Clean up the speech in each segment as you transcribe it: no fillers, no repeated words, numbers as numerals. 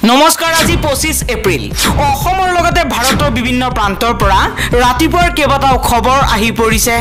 নমস্কাৰ আজি 25 এপ্ৰিল অসমৰ লগতে ভাৰতৰ বিভিন্ন প্ৰান্তৰ পৰা ৰাতিপুৱাৰ কেইবাটাও খবৰ আহি পৰিছে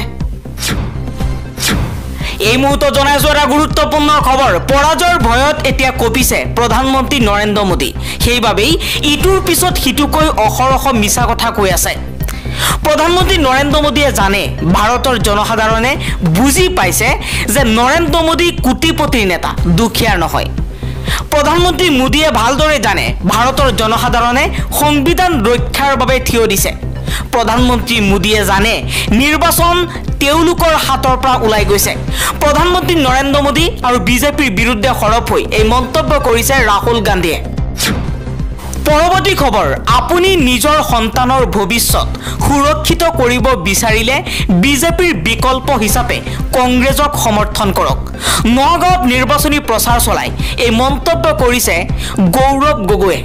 এই মুহূৰ্তত জনাইছো এটা গুৰুত্বপূৰ্ণ খবৰ পৰাজয়ৰ ভয়ত এতিয়া কপিছে প্ৰধানমন্ত্ৰী নৰেন্দ্ৰ মোদী সেইবাবেই ইটোৰ পিছত হিতুকৈ অহৰহ মিছা কথা কৈ আছে প্ৰধানমন্ত্ৰী নৰেন্দ্ৰ মোদীয়ে জানে ভাৰতৰ জনসাধাৰণে বুজি পাইছে যে নৰেন্দ্ৰ মোদী কোটিপতিৰ নেতা দুখীয়াৰ নহয় প্ৰধানমন্ত্ৰী মোদীয়ে ভালদৰে জানে ভাৰতৰ জনসাধাৰণে সংবিধান ৰক্ষাৰ বাবে থিয় দিছে প্ৰধানমন্ত্ৰী মোদীয়ে জানে নিৰ্বাচন তেওঁলোকৰ হাতৰ পৰা ওলাই গৈছে প্ৰধানমন্ত্ৰী নৰেন্দ্ৰ মোদী আৰু বিজেপিৰ বিৰুদ্ধে সৰব হৈ এই মন্তব্য কৰিছে ৰাহুল গান্ধীয়ে পৰৱৰ্তী খবৰ আপুনি নিজৰ সন্তানৰ ভৱিষ্যত সুৰক্ষিত কৰিব বিচাৰিলে বিজেপিৰ বিকল্প হিচাপে কংগ্ৰেছক সমৰ্থন কৰক নগাঁৱত নিৰ্বাচনী প্ৰচাৰ চলাই এই মন্তব্য কৰিছে গৌৰৱ গগৈয়ে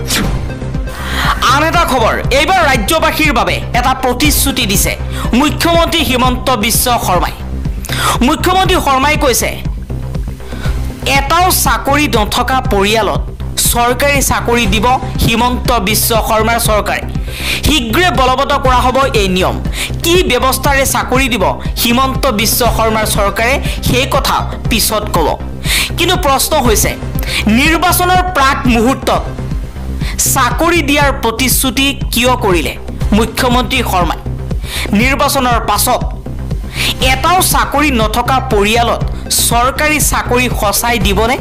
আন এটা খবৰ এইবাৰ ৰাজ্যবাসীৰ বাবে এটা প্ৰতিশ্ৰুতি দিছে মুখ্যমন্ত্ৰী হিমন্ত বিশ্ব শৰ্মাই মুখ্যমন্ত্ৰী শৰ্মাই কৈছে এটাও চাকৰি নথকা পৰিয়ালত চৰকাৰী চাকৰি দিব হিমন্ত বিশ্ব শৰ্মাৰ চৰকাৰে শীঘ্ৰে বলবৎ কৰা হ'ব এই নিয়ম কি ব্যৱস্থাৰে চাকৰি দিব হিমন্ত বিশ্ব শৰ্মাৰ চৰকাৰে সেই কথা পিছত ক'ব কিন্তু প্ৰশ্ন হৈছে নিৰ্বাচনৰ প্ৰাক মুহূৰ্তত চাকৰি দিয়াৰ প্ৰতিশ্ৰুতি কিয় কৰিলে মুখ্যমন্ত্ৰী শৰ্মাই নিৰ্বাচনৰ পাছত এটাও চাকৰি নথকা পৰিয়ালত চৰকাৰী চাকৰি সঁচাই দিবনে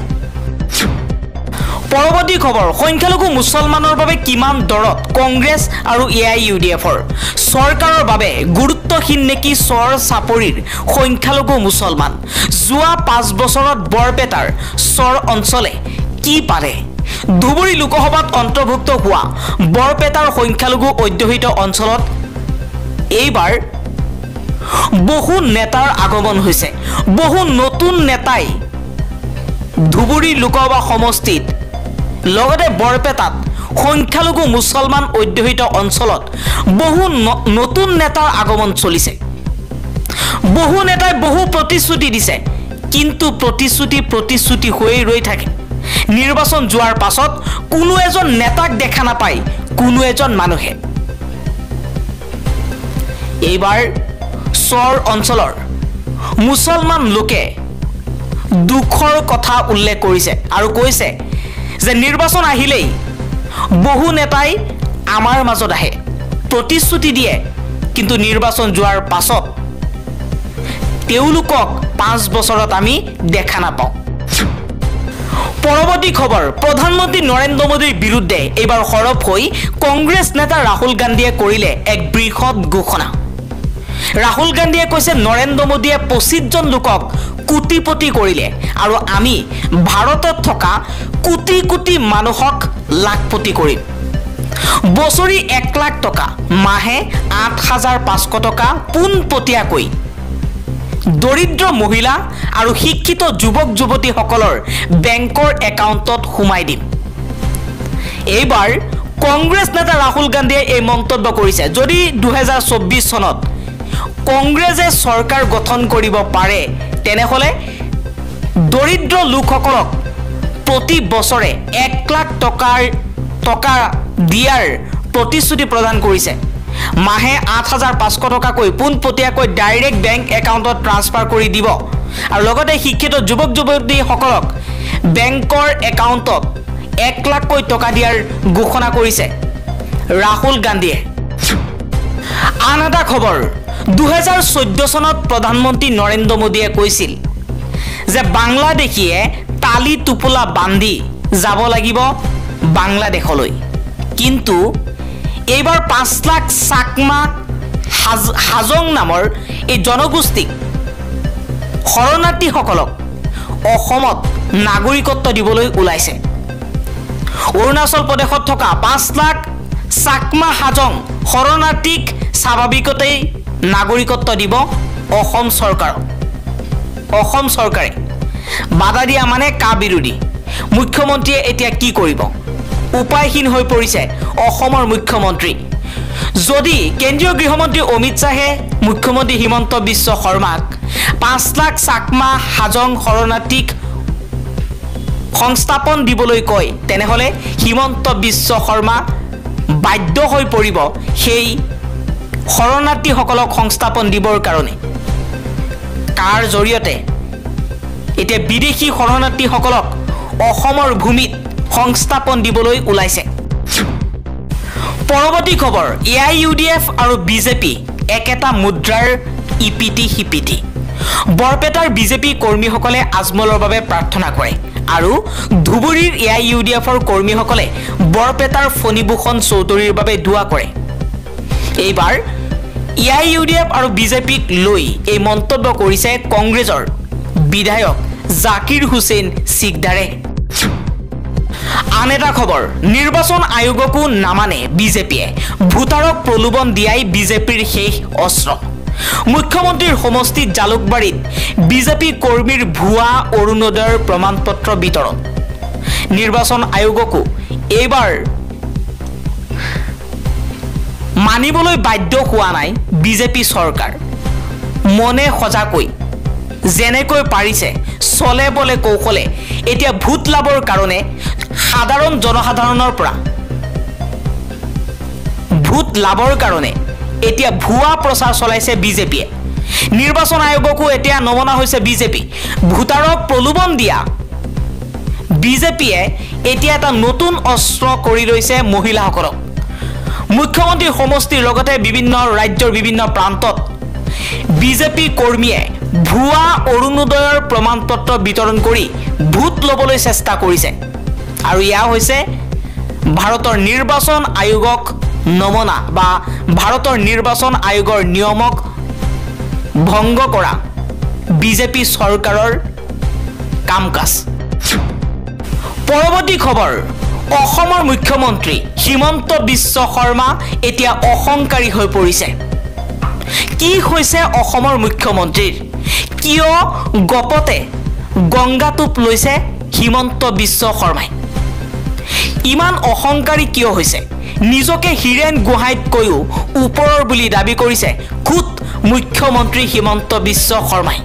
পৰৱৰ্তী খবৰ সংখ্যালঘু মুছলমানৰ বাবে কিমান দৰত কংগ্ৰেছ আৰু AIUDFৰ চৰকাৰৰ বাবে গুৰুত্বহীন নেকি চৰ চাপৰিৰ সংখ্যালঘু মুছলমান যোৱা 5 বছৰত বৰপেটাৰ চৰ অঞ্চলে কি পালে ধুবুৰী লোকসভাত অন্তৰ্ভুক্ত হোৱা বৰপেটাৰ সংখ্যালঘু অধ্যুষিত অঞ্চলত এইবাৰ বহু নেতাৰ আগমন হৈছে বহু নতুন নেতাই ধুবুৰী লোকসভা সমষ্টিত লগতে বৰপেটাত সংখ্যালঘু মুছলমান অধ্যুষিত অঞ্চলত বহু নতুন নেতাৰ আগমন চলিছে বহু নেতাই বহু প্ৰতিশ্ৰুতি দিছে কিন্তু প্ৰতিশ্ৰুতি হৈ ৰৈ থাকে নিৰ্বাচন যোৱাৰ পাছত কোনো এজন নেতাক দেখা নাপায় কোনো এজন মানুহে এইবাৰ চৰ অঞ্চলৰ মুছলমান লোকে দুখৰ কথা উল্লেখ কৰিছে আৰু কৈছে যে নিৰ্বাচন আহিলেই বহু নেতাই আমাৰ মাজত আহে প্ৰতিশ্ৰুতি দিয়ে কিন্তু নিৰ্বাচন যোৱাৰ পাছত তেওঁলোকক 5 বছৰত আমি দেখা নাপাওঁ পৰৱৰ্তী খবৰ প্ৰধানমন্ত্ৰী নৰেন্দ্ৰ মোদীৰ বিৰুদ্ধে এইবাৰ সৰব হৈ কংগ্ৰেছ নেতা ৰাহুল গান্ধীয়ে কৰিলে এক বৃহৎ ঘোষণা ৰাহুল গান্ধীয়ে কৈছে নৰেন্দ্ৰ মোদীয়ে 25 জন লোকক কোটিপতি কৰিলে আৰু আমি ভাৰতত থকা কোটি কোটি মানুহক লাখপতি কৰিম বছৰি 1 লাখ টকা মাহে 8500 টকা পোনপটীয়াকৈ দৰিদ্ৰ মহিলা আৰু শিক্ষিত যুৱক যুৱতীসকলৰ বেংকৰ একাউণ্টত সোমাই দিম এইবাৰ কংগ্ৰেছ নেতা ৰাহুল গান্ধীয়ে এই মন্তব্য কৰিছে যদি 2024 চনত কংগ্ৰেছে চৰকাৰ গঠন কৰিব পাৰে তেনেহলে দৰিদ্ৰ লোকসকলক প্ৰতি বছৰে 1 লাখ টকা দিয়াৰ প্ৰতিশ্ৰুতি প্ৰদান কৰিছে মাহে 8500 টকাকৈ পোনপটীয়াকৈ ডাইৰেক্ট বেংক একাউণ্টত ট্ৰান্সফাৰ কৰি দিব আৰু লগতে শিক্ষিত যুৱক যুৱতীসকলক বেংকৰ একাউণ্টত 1 লাখকৈ টকা দিয়াৰ ঘোষণা কৰিছে ৰাহুল গান্ধীয়ে আন এটা খবৰ 2014 চনত প্ৰধানমন্ত্ৰী নৰেন্দ্ৰ মোদীয়ে কৈছিল যে বাংলাদেশীয়ে তালি টোপোলা বান্ধি যাব লাগিব বাংলাদেশলৈ কিন্তু এইবাৰ 5 লাখ চাকমা হাজং নামৰ এই জনগোষ্ঠীক শৰণাৰ্থীসকলক অসমত নাগৰিকত্ব দিবলৈ ওলাইছে অৰুণাচল প্ৰদেশত থকা 5 লাখ চাকমা হাজং শৰণাৰ্থীক স্বাভাৱিকতেই নাগৰিকত্ব দিব অসম চৰকাৰে বাধা দিয়া মানে কা বিৰোধী মুখ্যমন্ত্ৰীয়ে এতিয়া কি কৰিব উপায়হীন হৈ পৰিছে অসমৰ মুখ্যমন্ত্ৰী যদি কেন্দ্ৰীয় গৃহমন্ত্ৰী অমিত শাহে মুখ্যমন্ত্ৰী হিমন্ত বিশ্ব শৰ্মাক 5 লাখ চাকমা হাজং শৰণাৰ্থীক সংস্থাপন দিবলৈ কয় তেনেহলে হিমন্ত বিশ্ব শৰ্মা বাধ্য হৈ পৰিব সেই শৰণাৰ্থীসকলক সংস্থাপন দিবৰ কাৰণে কাৰ জৰিয়তে এতিয়া বিদেশী শৰণাৰ্থীসকলক অসমৰ ভূমিত সংস্থাপন দিবলৈ ওলাইছে পৰৱৰ্তী খবৰ AIUDF আৰু বিজেপি একেটা মুদ্ৰাৰ ইপিটি হিপিটি বৰপেটাৰ বিজেপি কৰ্মীসকলে আজমলৰ বাবে প্ৰাৰ্থনা কৰে আৰু ধুবুৰীৰ AIUDFৰ কৰ্মীসকলে বৰপেটাৰ ফণীভূষণ চৌধুৰীৰ বাবে দুৱা কৰে এইবাৰ AIUDF আৰু বিজেপিক লৈ এই মন্তব্য কৰিছে কংগ্ৰেছৰ বিধায়ক জাকিৰ হুছেইন সিকদাৰে আন এটা খবৰ নিৰ্বাচন আয়োগকো নামানে বিজেপিয়ে ভোটাৰক প্ৰলোভন দিয়াই বিজেপিৰ শেষ অস্ত্ৰ মুখ্যমন্ত্ৰীৰ সমষ্টিত জালুকবাৰীত বিজেপি কৰ্মীৰ ভুৱা অৰুণোদয়ৰ প্ৰমাণপত্ৰ বিতৰণ নিৰ্বাচন আয়োগকো এইবাৰ মানিবলৈ বাধ্য হোৱা নাই বিজেপি চৰকাৰ মনে সজাকৈ যেনেকৈ পাৰিছে চলে বলে কৌশলে এতিয়া ভোট লাভৰ কাৰণে সাধাৰণ জনসাধাৰণৰ পৰা ভোট লাভৰ কাৰণে এতিয়া ভুৱা প্ৰচাৰ চলাইছে বিজেপিয়ে নিৰ্বাচন আয়োগকো এতিয়া নমনা হৈছে বিজেপি ভোটাৰক প্ৰলোভন দিয়া বিজেপিয়ে এতিয়া এটা নতুন অস্ত্ৰ কৰি লৈছে মহিলাসকলক মুখ্যমন্ত্ৰী সমষ্টিৰ লগতে বিভিন্ন ৰাজ্যৰ বিভিন্ন প্ৰান্তত বিজেপি কৰ্মীয়ে ভুৱা অৰুণোদয়ৰ প্ৰমাণপত্ৰ বিতৰণ কৰি ভোট ল'বলৈ চেষ্টা কৰিছে আৰু ইয়া হৈছে ভাৰতৰ নিৰ্বাচন আয়োগক নমনা বা ভাৰতৰ নিৰ্বাচন আয়োগৰ নিয়মক ভংগ কৰা বিজেপি চৰকাৰৰ কামকাজ পৰৱৰ্তী খবৰ অসমৰ মুখ্যমন্ত্ৰী হিমন্ত বিশ্ব শৰ্মা এতিয়া অহংকাৰী হৈ পৰিছে কি হৈছে অসমৰ মুখ্যমন্ত্ৰীৰ কিয় গপতে গংগাটোপ লৈছে হিমন্ত বিশ্ব শৰ্মাই ইমান অহংকাৰী কিয় হৈছে নিজকে হিৰেন গোহাঁইতকৈও ওপৰৰ বুলি দাবী কৰিছে খুদ মুখ্যমন্ত্ৰী হিমন্ত বিশ্ব শৰ্মাই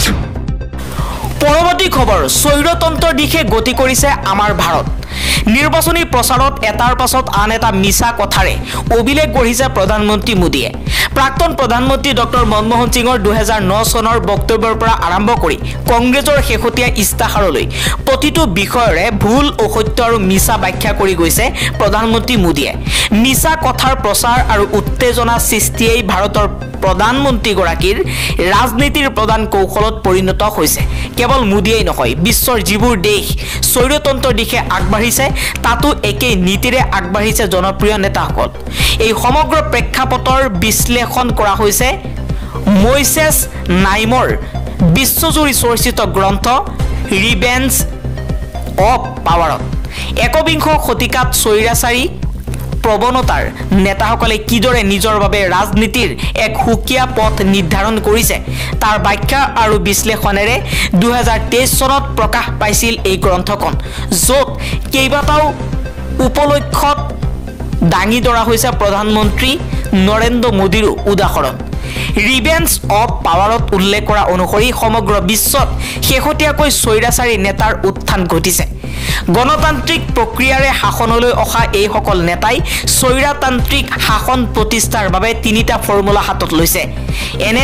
পৰৱৰ্তী খবৰ স্বৈৰতন্ত্ৰৰ দিশে গতি কৰিছে আমাৰ ভাৰত নিৰ্বাচনী প্ৰচাৰত এটাৰ পাছত আন এটা মিছা কথাৰে অভিলেখ গঢ়িছে প্ৰধানমন্ত্ৰী মোদীয়ে প্ৰাক্তন প্ৰধানমন্ত্ৰী ডক্টৰ মনমোহন সিঙৰ 2009 চনৰ বক্তব্যৰ পৰা আৰম্ভ কৰি কংগ্ৰেছৰ শেহতীয়া ইস্তাহাৰলৈ প্ৰতিটো বিষয়ৰে ভুল অসত্য আৰু মিছা ব্যাখ্যা কৰি গৈছে প্ৰধানমন্ত্ৰী মোদীয়ে মিছা কথাৰ প্ৰচাৰ আৰু উত্তেজনা সৃষ্টিয়েই ভাৰতৰ প্ৰধানমন্ত্ৰীগৰাকীৰ ৰাজনীতিৰ প্ৰধান কৌশলত পৰিণত হৈছে কেৱল মোদীয়েই নহয় বিশ্বৰ যিবোৰ দেশ স্বৈৰতন্ত্ৰৰ দিশে আগবাঢ়িছে তাতো একেই নীতিৰে আগবাঢ়িছে জনপ্ৰিয় নেতাসকল এই সমগ্ৰ প্ৰেক্ষাপটৰ বিশ্লেষণ কৰা হৈছে মইছেছ নাইমৰ বিশ্বজুৰি চৰ্চিত গ্ৰন্থ ৰিভেঞ্জ অফ পাৱাৰত একবিংশ শতিকাত স্বৈৰাচাৰী প্ৰৱণতাৰ নেতাসকলে কিদৰে নিজৰ বাবে ৰাজনীতিৰ এক সুকীয়া পথ নিৰ্ধাৰণ কৰিছে তাৰ ব্যাখ্যা আৰু বিশ্লেষণেৰে 2023 চনত প্ৰকাশ পাইছিল এই গ্ৰন্থখন য'ত কেইবাটাও উপলক্ষত দাঙি ধৰা হৈছে প্ৰধানমন্ত্ৰী নৰেন্দ্ৰ মোদীৰ উদাহৰণ ৰিভেঞ্জ অফ পাৱাৰত উল্লেখ কৰা অনুসৰি সমগ্ৰ বিশ্বত শেহতীয়াকৈ স্বৈৰাচাৰী নেতাৰ উত্থান ঘটিছে গণতান্ত্ৰিক প্ৰক্ৰিয়াৰে শাসনলৈ অহা এই সকল নেতাই স্বৈৰতান্ত্ৰিক শাসন প্ৰতিষ্ঠাৰ বাবে তিনিটা ফৰ্মুলা হাতত লৈছে এনে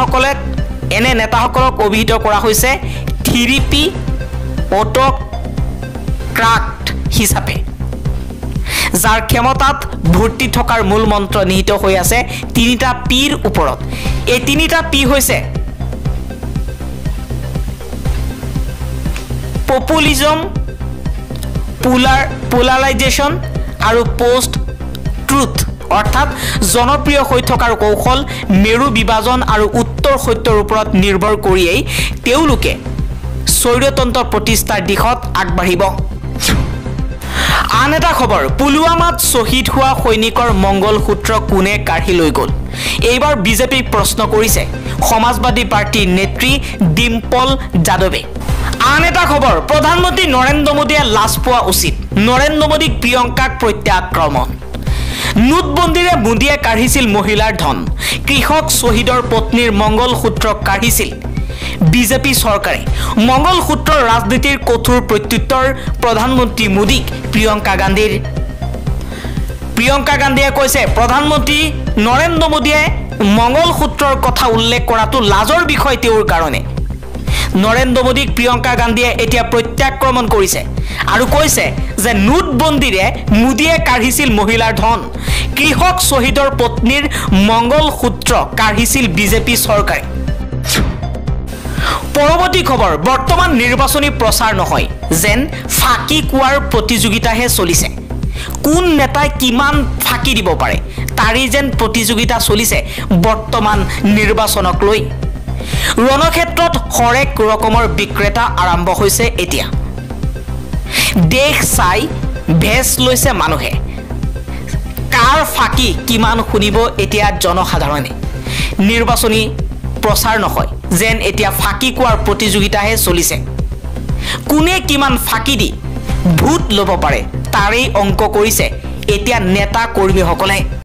নেতাসকলক অভিহিত কৰা হৈছে 3P অটোক্ৰাট হিচাপে যাৰ ক্ষমতাত ভৰ্তি থকাৰ মূল মন্ত্ৰ নিহিত হৈ আছে তিনিটা পিৰ ওপৰত এই তিনিটা পি হৈছে পপুলিজম পোলাৰাইজেশ্যন আৰু পোষ্ট ট্ৰুথ অৰ্থাৎ জনপ্ৰিয় হৈ থকাৰ কৌশল মেৰু বিভাজন আৰু উত্তৰ সত্যৰ ওপৰত নিৰ্ভৰ কৰিয়েই তেওঁলোকে স্বৈৰতন্ত্ৰ প্ৰতিষ্ঠাৰ দিশত আগবাঢ়িব আন এটা খবৰ পুলৱামাত শ্বহীদ হোৱা সৈনিকৰ মংগলসূত্ৰ কোনে কাঢ়ি লৈ গ'ল এইবাৰ বিজেপিক প্ৰশ্ন কৰিছে সমাজবাদী পাৰ্টিৰ নেত্ৰী ডিম্পল যাদৱে আন এটা খবৰ প্ৰধানমন্ত্ৰী নৰেন্দ্ৰ মোদীয়ে লাজ পোৱা উচিত নৰেন্দ্ৰ মোদীক প্ৰিয়ংকাক প্ৰত্যাক্ৰমণ নোটবন্দীৰে মোদীয়ে কাঢ়িছিল মহিলাৰ ধন কৃষক শ্বহীদৰ পত্নীৰ মংগলসূত্ৰ কাঢ়িছিল বিজেপি চৰকাৰে মংগলসূত্ৰৰ ৰাজনীতিৰ কঠোৰ প্ৰত্যুত্তৰ প্ৰধানমন্ত্ৰী মোদীক প্ৰিয়ংকা গান্ধীয়ে কৈছে প্ৰধানমন্ত্ৰী নৰেন্দ্ৰ মোদীয়ে মংগলসূত্ৰৰ কথা উল্লেখ কৰাটো লাজৰ বিষয় তেওঁৰ কাৰণে নৰেন্দ্ৰ মোদীক প্ৰিয়ংকা গান্ধীয়ে এতিয়া প্ৰত্যাক্ৰমণ কৰিছে আৰু কৈছে যে নোটবন্দীৰে মোদীয়ে কাঢ়িছিল মহিলাৰ ধন কৃষক শহীদৰ পত্নীৰ মংগলসূত্ৰ কাঢ়িছিল বিজেপি চৰকাৰে পৰৱৰ্তী খবৰ বৰ্তমান নিৰ্বাচনী প্ৰচাৰ নহয় যেন ফাঁকি কোৱাৰ প্ৰতিযোগিতাহে চলিছে কোন নেতাই কিমান ফাঁকি দিব পাৰে তাৰি যেন প্ৰতিযোগিতা চলিছে বৰ্তমান নিৰ্বাচনক লৈ ৰণক্ষেত্ৰত হৰেক ৰকমৰ বিক্ৰেতা আৰম্ভ হৈছে এতিয়া দেশ চাই ভেছ লৈছে মানুহে কাৰ ফাঁকি কিমান শুনিব এতিয়া জনসাধাৰণে নিৰ্বাচনী প্ৰচাৰ নহয় যেন এতিয়া ফাঁকি কোৱাৰ প্ৰতিযোগিতাহে চলিছে কোনে কিমান ফাঁকি দি ভোট ল'ব পাৰে তাৰেই অংক কৰিছে এতিয়া নেতা কৰ্মীসকলে